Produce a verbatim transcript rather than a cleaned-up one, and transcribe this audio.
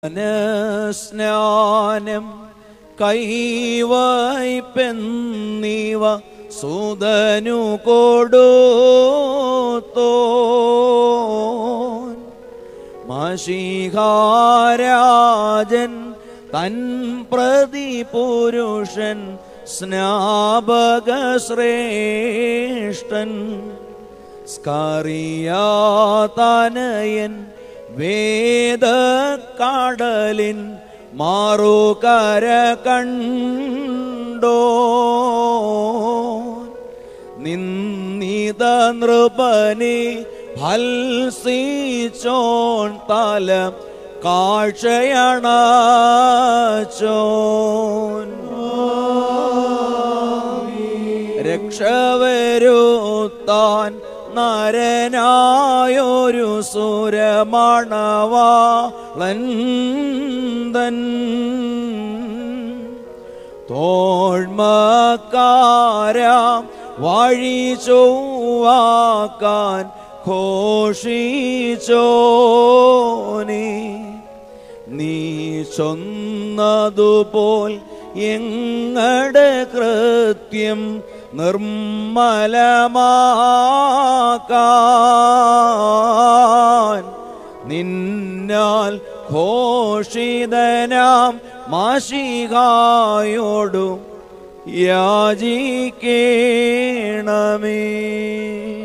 സ്നാനം കൈവയ്പെന്നിവ സുതനു കൊടുത്തോൻ മശീഹാരാജൻ തൻ പ്രതി പുരുഷൻ സ്നാപകശ്രേഷ്ഠൻ സ്കറിയാതനയൻ വേദക്കടലിൻ മാറുകര കണ്ടോ നിന്നിത നൃപനെ ഭത്സിച്ചോൻ തല കാഴ്ചയണച്ചോൻ രക്ഷവരുത്താൻ നരനായൊരു സുരമണവാളൻ തോഴ്മക്കാരാം വഴി ചൊവ്വാക്കാൻ ഘോഷിച്ചോനെ നീ ചൊന്നതുപോൽ എങ്ങടെ കൃത്യം നിർമ്മലമാക്കാൻ നിന്നാൽ ഘോഷിതനാം മാശിഹായോടും യാചിക്കേണമേ.